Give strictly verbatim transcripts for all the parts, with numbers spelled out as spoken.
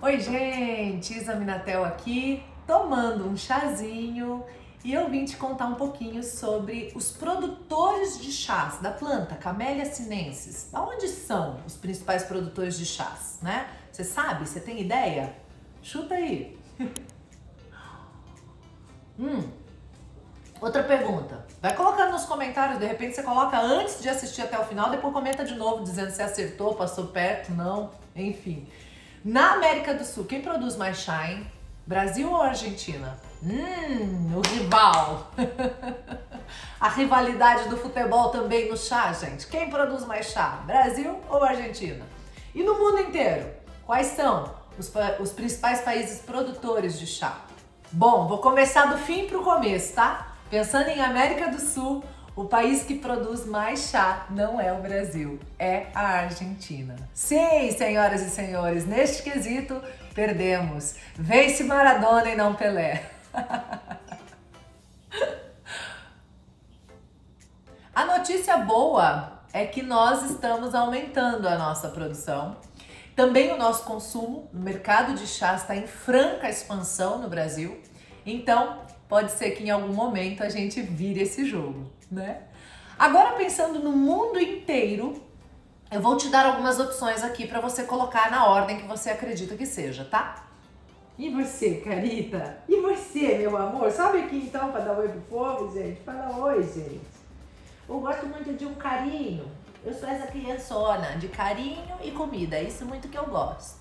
Oi gente, Isa Minatel aqui, tomando um chazinho e eu vim te contar um pouquinho sobre os produtores de chás da planta Camellia sinensis. Da onde são os principais produtores de chás, né? Você sabe? Você tem ideia? Chuta aí. hum. Outra pergunta. Vai colocando nos comentários, de repente você coloca antes de assistir até o final, depois comenta de novo dizendo se acertou, passou perto, não, enfim. Na América do Sul, quem produz mais chá, hein? Brasil ou Argentina? Hum, o rival. A rivalidade do futebol também no chá, gente. Quem produz mais chá? Brasil ou Argentina? E no mundo inteiro, quais são os, os principais países produtores de chá? Bom, vou começar do fim para o começo, tá? Pensando em América do Sul, o país que produz mais chá não é o Brasil, é a Argentina. Sim, senhoras e senhores, neste quesito, perdemos. Vence Maradona e não Pelé. A notícia boa é que nós estamos aumentando a nossa produção. Também o nosso consumo no mercado de chá está em franca expansão no Brasil. Então, pode ser que em algum momento a gente vire esse jogo, né? Agora, pensando no mundo inteiro, eu vou te dar algumas opções aqui para você colocar na ordem que você acredita que seja, tá? E você, Carita? E você, meu amor? Sobe aqui então para dar oi pro povo, gente. Fala oi, gente. Eu gosto muito de um carinho. Eu sou essa criançona de carinho e comida. É isso muito que eu gosto.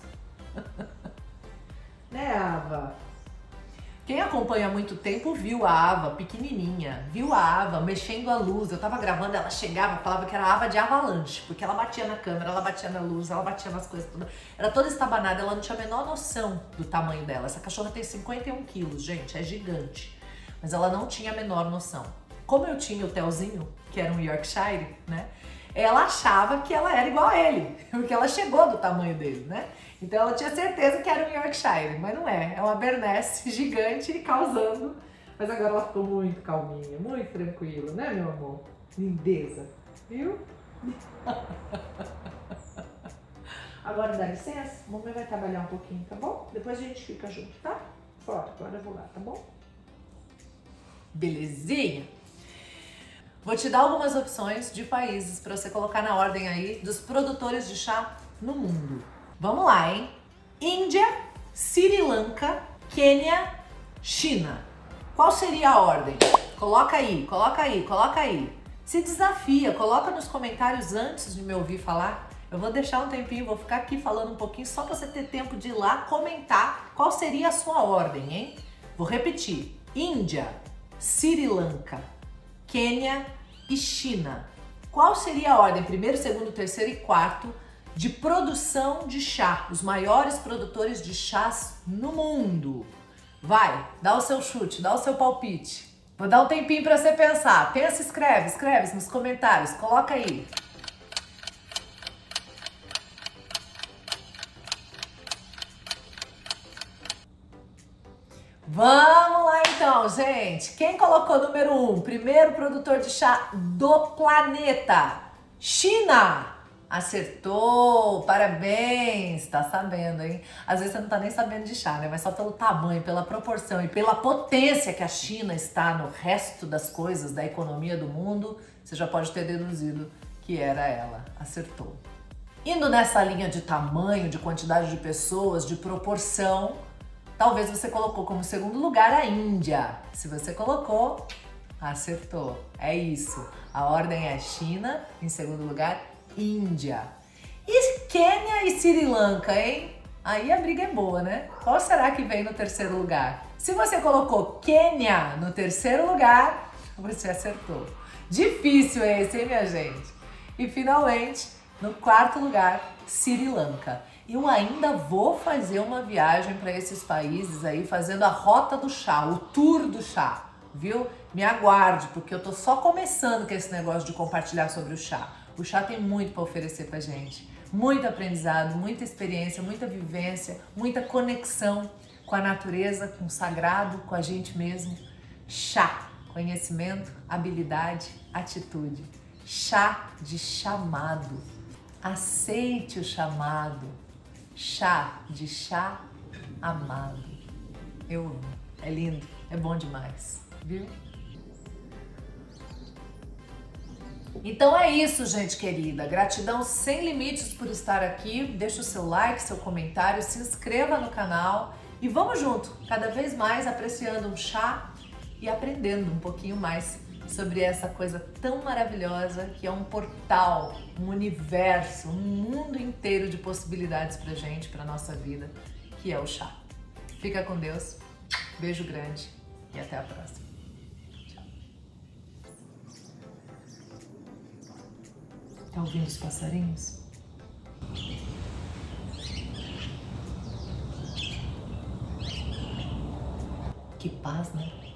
Né, Ava? Quem acompanha há muito tempo viu a Ava pequenininha, viu a Ava mexendo a luz. Eu tava gravando, ela chegava, falava que era a Ava de avalanche, porque ela batia na câmera, ela batia na luz, ela batia nas coisas todas. Era toda estabanada, ela não tinha a menor noção do tamanho dela. Essa cachorra tem cinquenta e um quilos, gente, é gigante. Mas ela não tinha a menor noção. Como eu tinha o Telzinho, que era um Yorkshire, né? Ela achava que ela era igual a ele, porque ela chegou do tamanho dele, né? Então ela tinha certeza que era um Yorkshire, mas não é. É uma Bernese gigante causando. Mas agora ela ficou muito calminha, muito tranquila, né, meu amor? Lindeza, viu? Agora dá licença, a mamãe vai trabalhar um pouquinho, tá bom? Depois a gente fica junto, tá? Fora, agora eu vou lá, tá bom? Belezinha? Vou te dar algumas opções de países para você colocar na ordem aí dos produtores de chá no mundo. Vamos lá, hein? Índia, Sri Lanka, Quênia, China. Qual seria a ordem? Coloca aí, coloca aí, coloca aí. Se desafia, coloca nos comentários antes de me ouvir falar. Eu vou deixar um tempinho, vou ficar aqui falando um pouquinho só para você ter tempo de ir lá comentar qual seria a sua ordem, hein? Vou repetir. Índia, Sri Lanka, Quênia e China. Qual seria a ordem? Primeiro, segundo, terceiro e quarto de produção de chá, os maiores produtores de chás no mundo. Vai, dá o seu chute, dá o seu palpite. Vou dar um tempinho para você pensar. Pensa, escreve, escreve nos comentários, coloca aí. Vamos lá então, gente. Quem colocou número um? Primeiro produtor de chá do planeta. China. Acertou, parabéns, tá sabendo, hein? Às vezes você não tá nem sabendo de chá, né? Mas só pelo tamanho, pela proporção e pela potência que a China está no resto das coisas, da economia do mundo, você já pode ter deduzido que era ela. Acertou. Indo nessa linha de tamanho, de quantidade de pessoas, de proporção, talvez você colocou como segundo lugar a Índia. Se você colocou, acertou. É isso. A ordem é China, em segundo lugar, Índia. E Quênia e Sri Lanka, hein? Aí a briga é boa, né? Qual será que vem no terceiro lugar? Se você colocou Quênia no terceiro lugar, você acertou. Difícil esse, hein, minha gente? E finalmente, no quarto lugar, Sri Lanka. Eu ainda vou fazer uma viagem para esses países aí, fazendo a rota do chá, o tour do chá, viu? Me aguarde, porque eu tô só começando com esse negócio de compartilhar sobre o chá. O chá tem muito para oferecer pra gente, muito aprendizado, muita experiência, muita vivência, muita conexão com a natureza, com o sagrado, com a gente mesmo. Chá, conhecimento, habilidade, atitude. Chá de chamado. Aceite o chamado. Chá de chá amado. Eu amo. É lindo, é bom demais, viu? Então é isso, gente querida. Gratidão sem limites por estar aqui. Deixa o seu like, seu comentário, se inscreva no canal e vamos junto, cada vez mais apreciando um chá e aprendendo um pouquinho mais sobre essa coisa tão maravilhosa que é um portal, um universo, um mundo inteiro de possibilidades pra gente, pra nossa vida, que é o chá. Fica com Deus, beijo grande e até a próxima. Tchau. Tá ouvindo os passarinhos? Que paz, né?